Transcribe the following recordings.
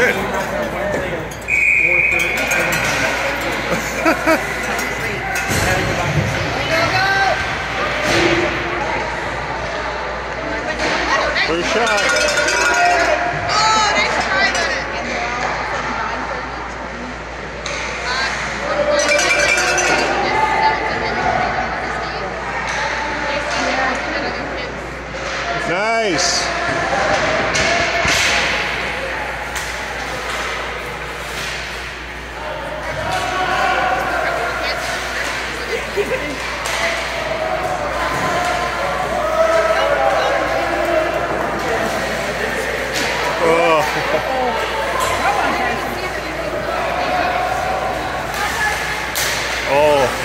First shot. Nice. Oh.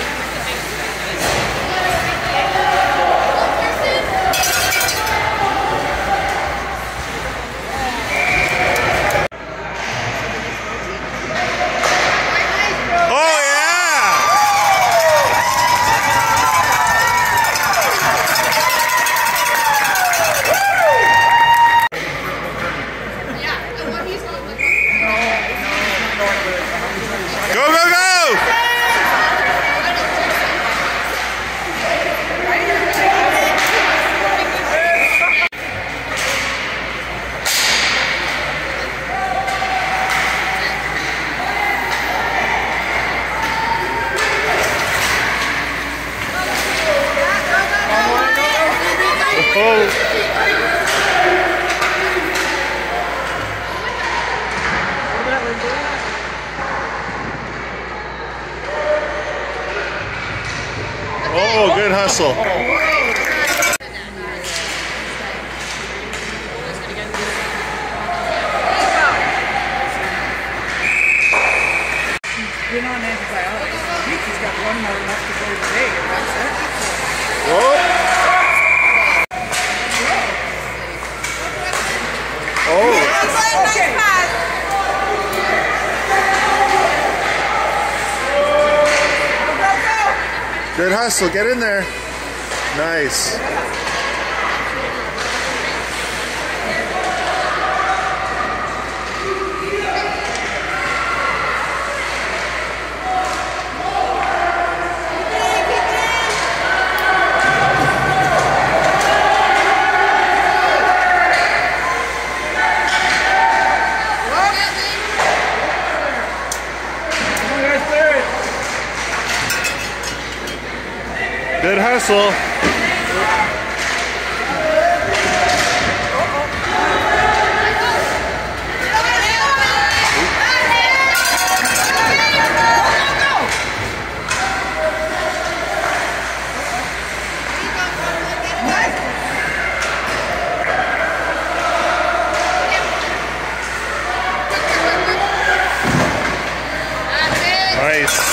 Oh, good hustle. Been on antibiotics. I think he's got one more left to go today, and that's it. Okay. Good hustle. Get in there. Nice. Good hustle. Nice.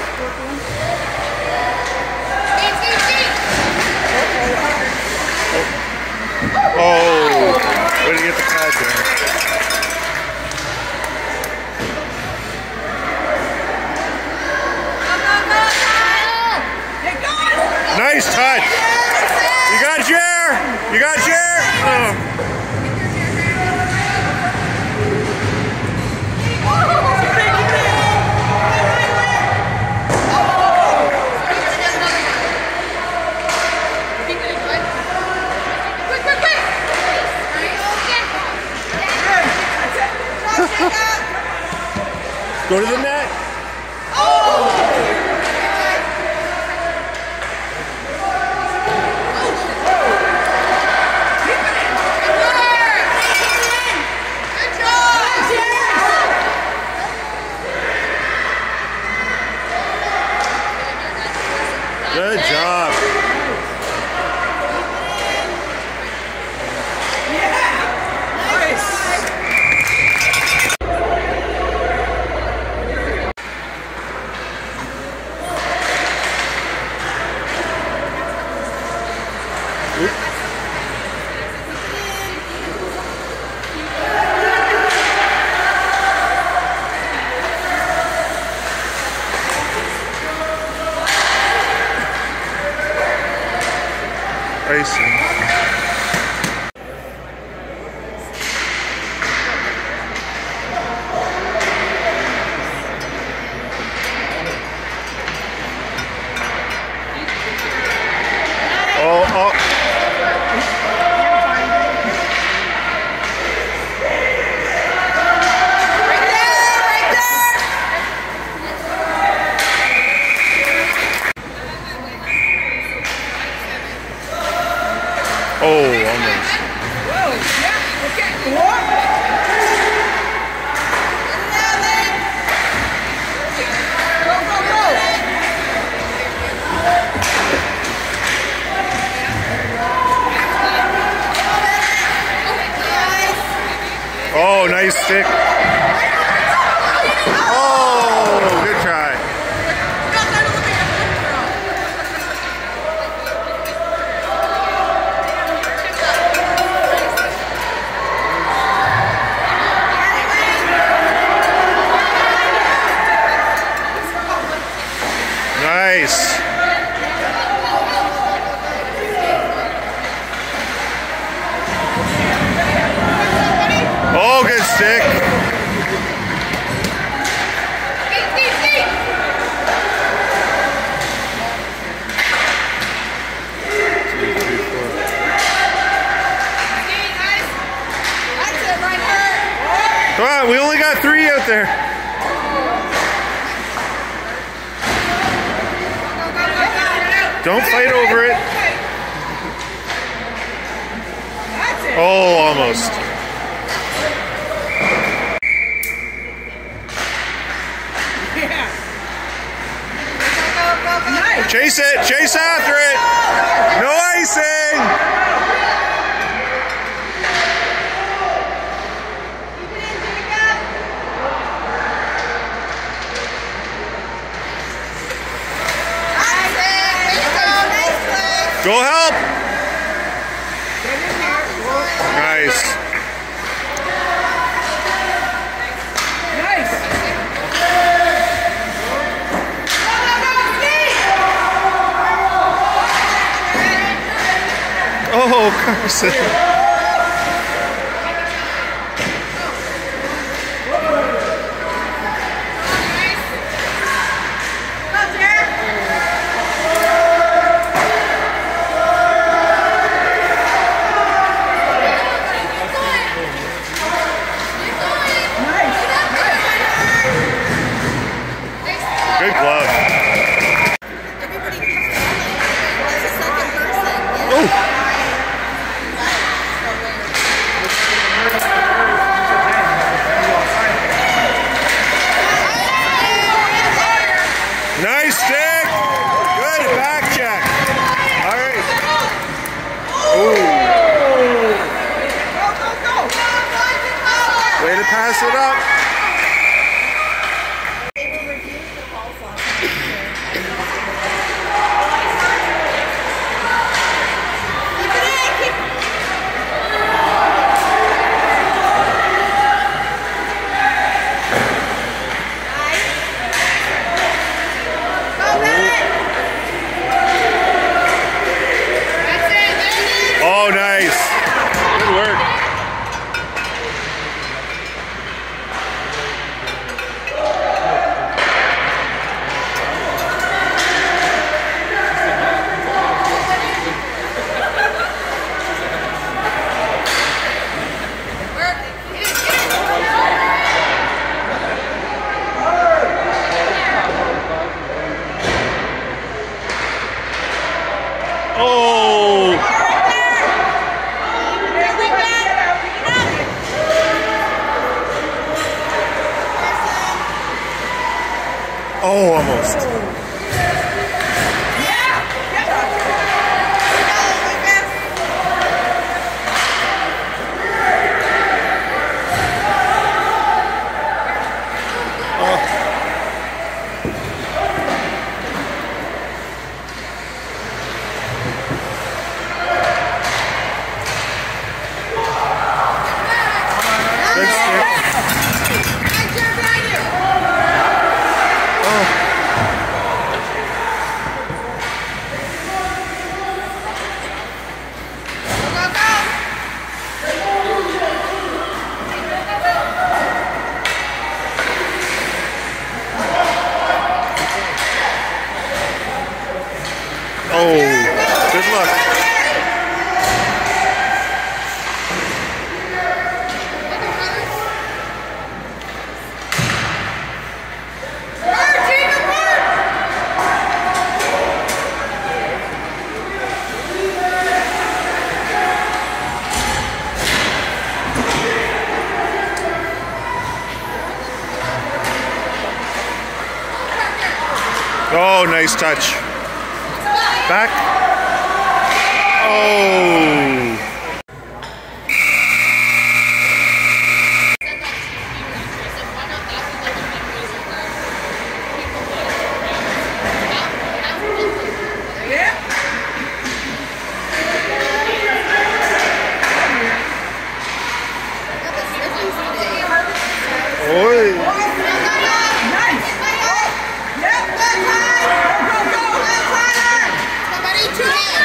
Oh, way to get the pad there. Nice touch. You got Jer. You got Jer. Oh. Go to the net. Good job. nice stick. Oh, good try. Nice. Oh, good stick. Come on, we only got 3 out there. Don't fight over it. Oh, almost. Chase it, chase after it. No icing. Go help. Nice. Nice. Oh, Carson. Good glove. Oh. Nice stick. Good back check. All right. Ooh. Way to pass it up. Oh, nice. Good work. Oh. Oh, almost. Good stick. Oh, good luck. Oh, nice touch. Back. Oh. Oi. Nice. Yep. Go. Somebody two hands.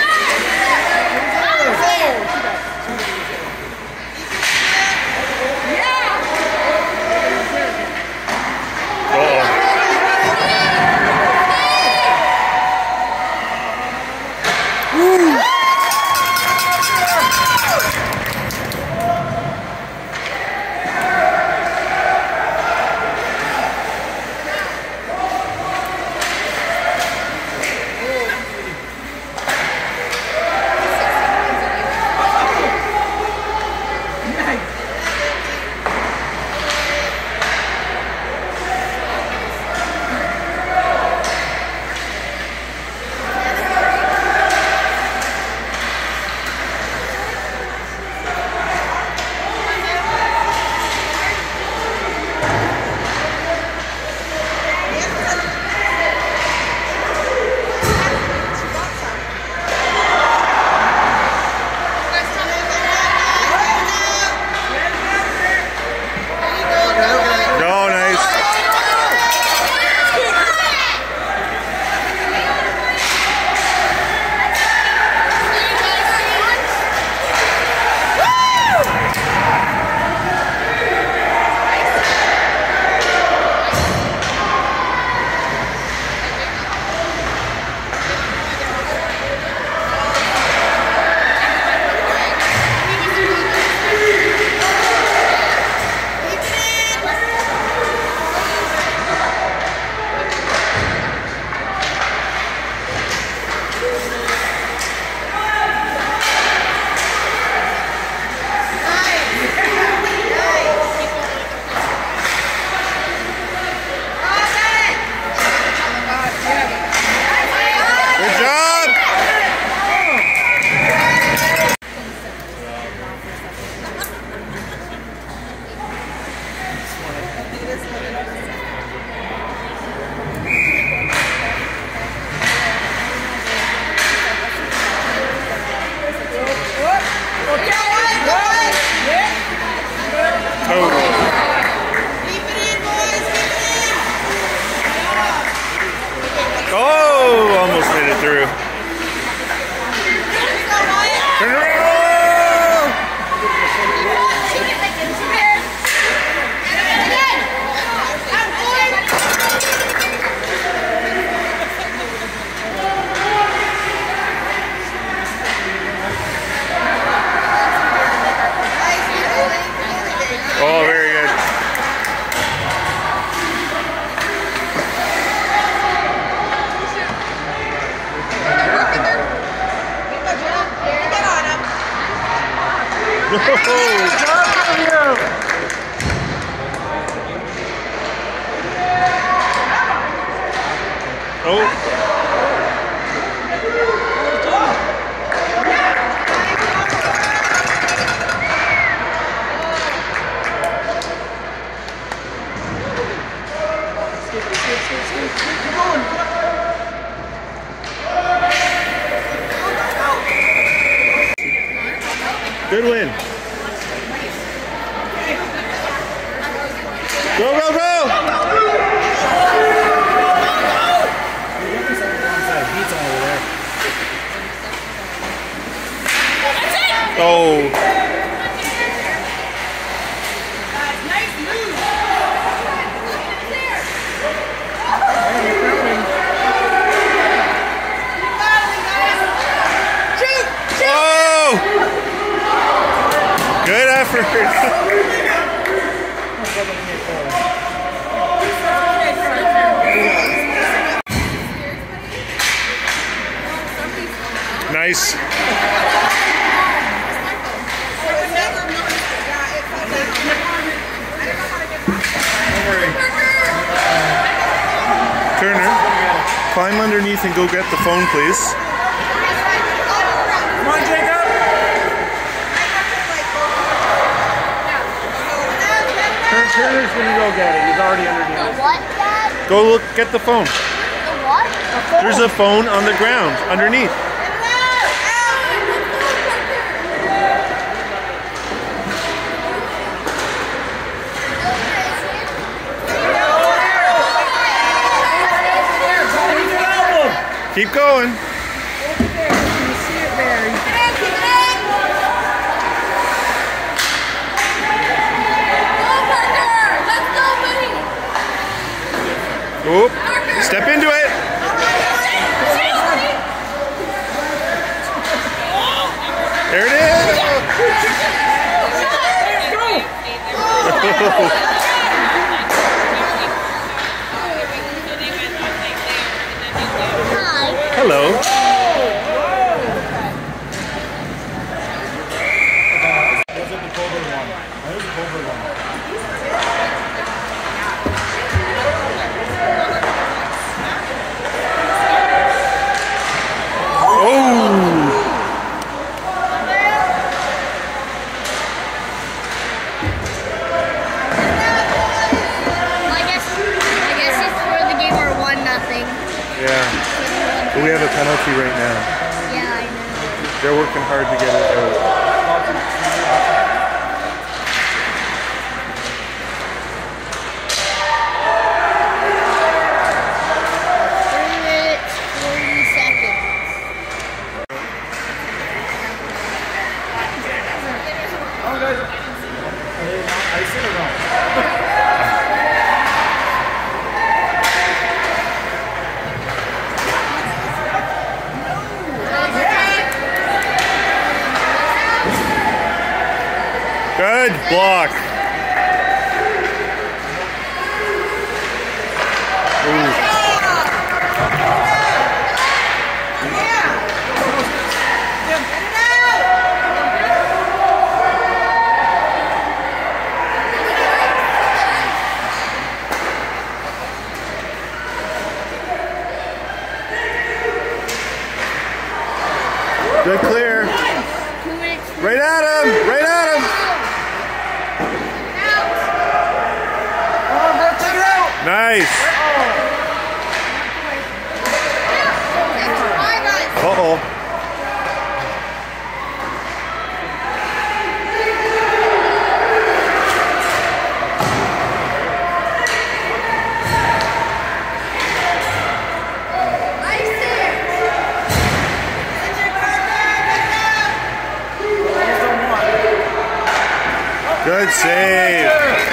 Oh, almost made it through. Turn around. Oh, very good. Oh. Good win. Go, go, go! Oh. Nice move. Oh! Good effort. Nice. Turner, climb underneath and go get the phone, please. Come on, Jacob. Turner's gonna go get it. He's already underneath. The what, Dad? Go look, get the phone. The what? There's a phone on the ground underneath. Keep going. Over there. Can you see it there? Oop. Step into it. There it is. Hello. Yeah. But we have a penalty right now. Yeah, I know. They're working hard to get it out. Good block. Ooh. Good clear. Right at him! Right at him! Nice. Uh-oh. Good save.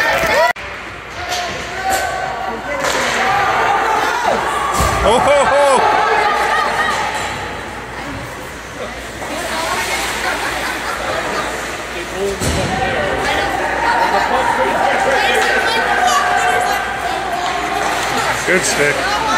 Oh ho ho! Good stick.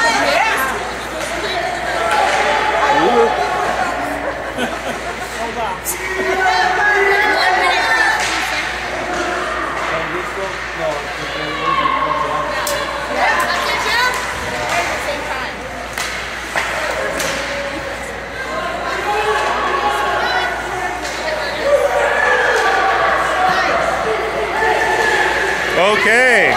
Okay.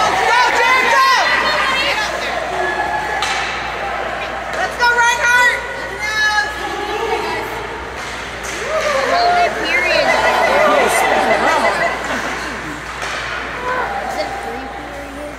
Let's go, Reinhardt! Is it 3 periods?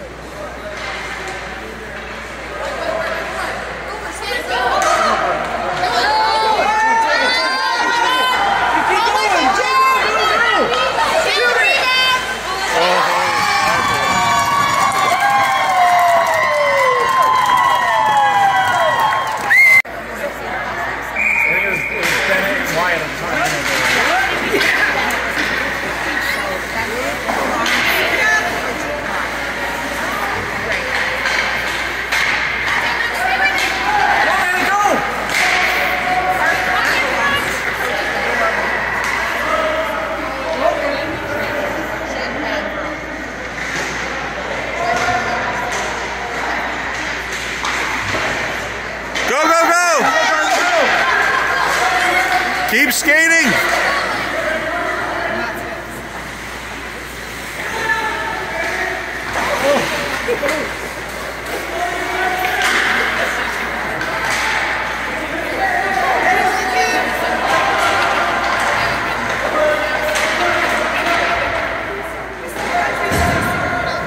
Keep skating.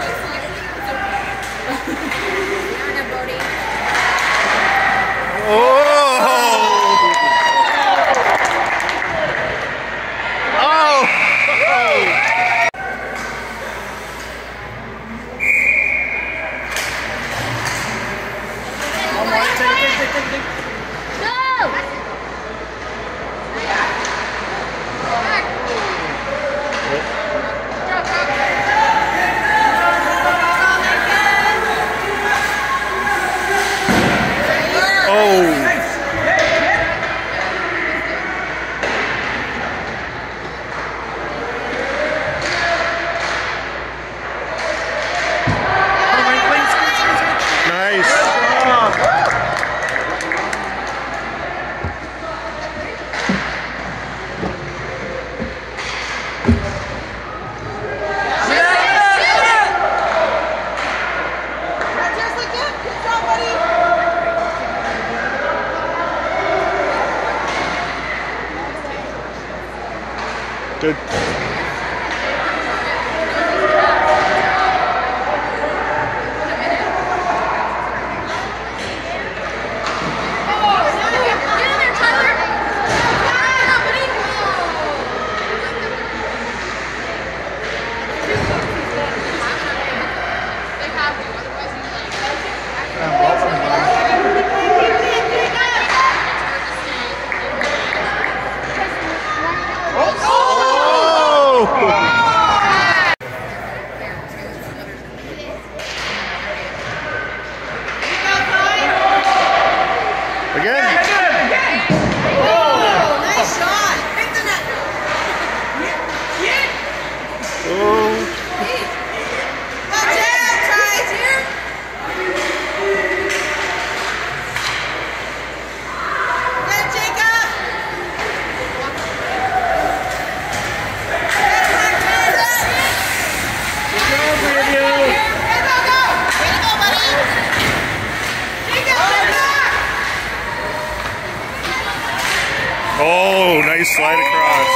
Oh. slide across.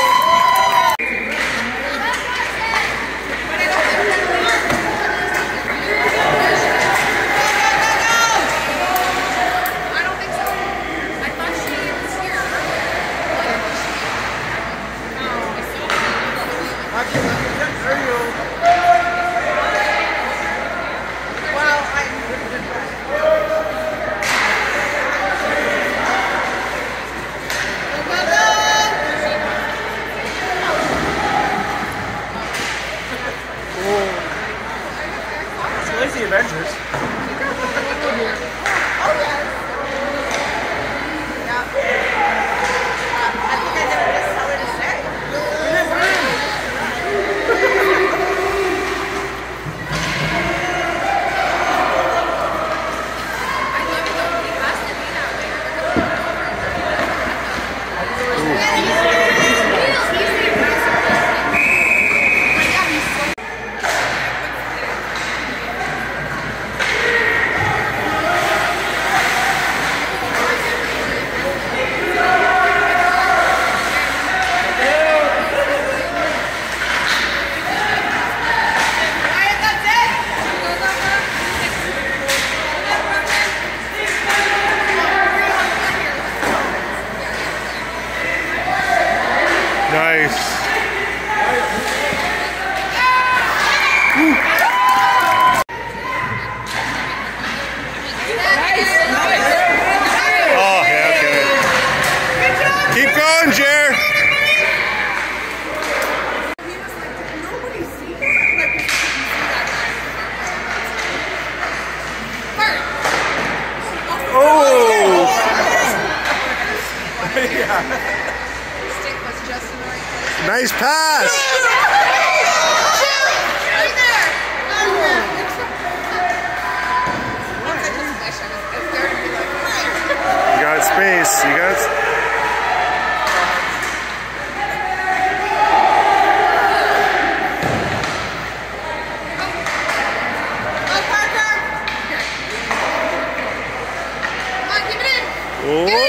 Lazy Avengers. Nice. Oh, yeah, okay. Keep going, Jer. Oh! Nice pass. You got space. You got. Oh.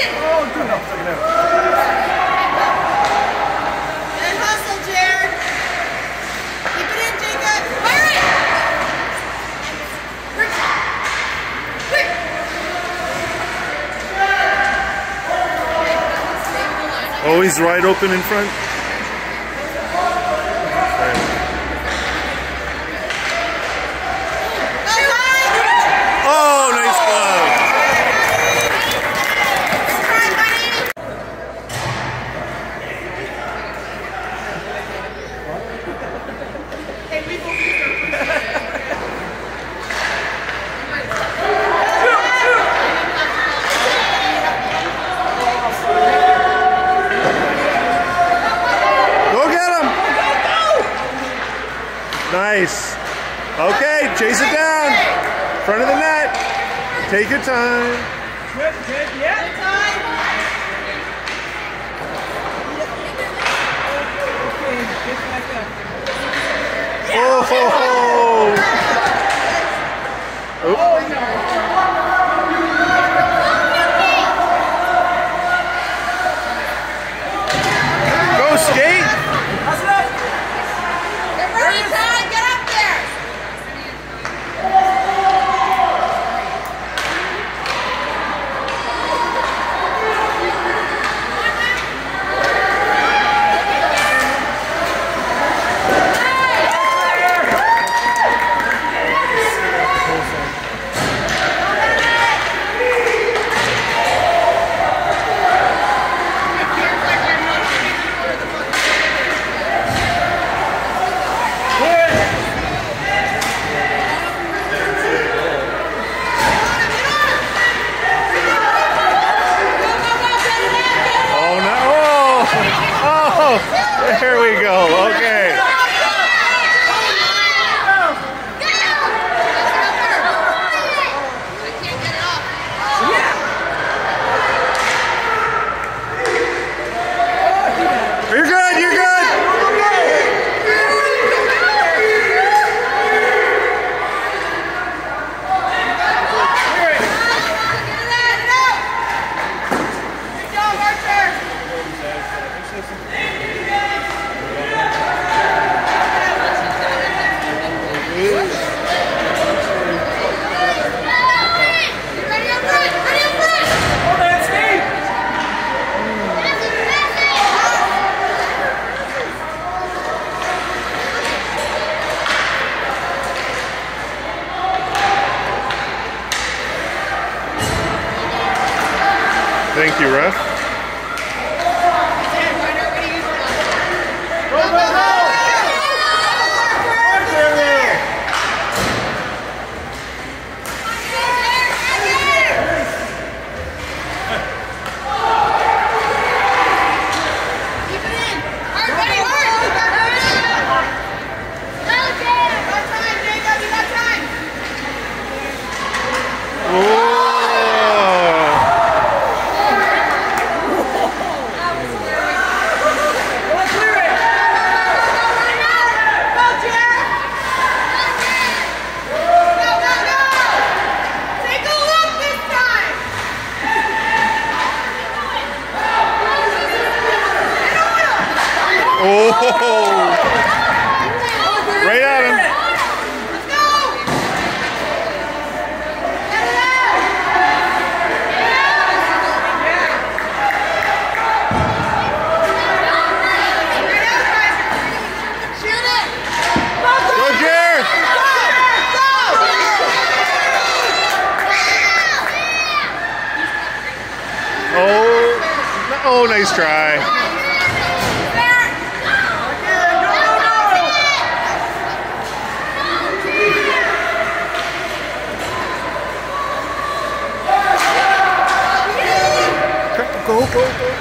Oh, he's right open in front. Oh, nice glove. Nice. Okay, chase it down. Front of the net. Take your time. Good, yeah. Oh, ho, ho. Go skate. Thank you, ref. Oh! Right at him. Let's go! Get it out! Shoot it! Go, Jer! Oh, nice try. Go, go, go.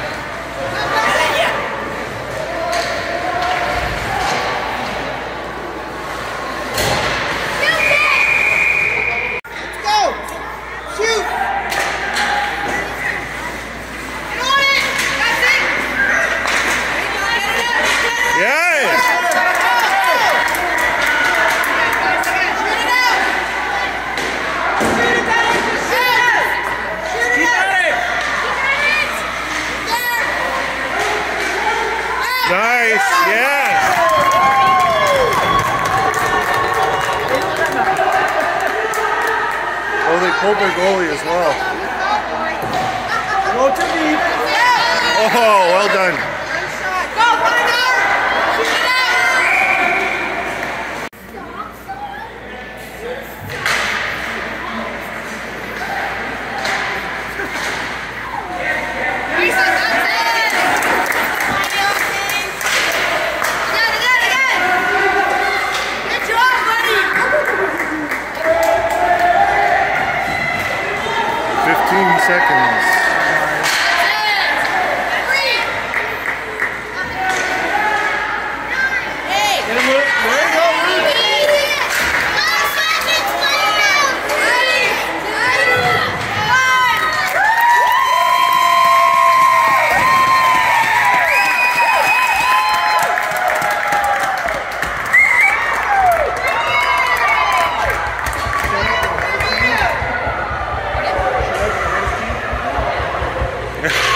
Nice, yes. Oh, they pulled their goalie as well. Go to me. Oh, well done. Go, Ryder! Shoot it Seconds. Yeah.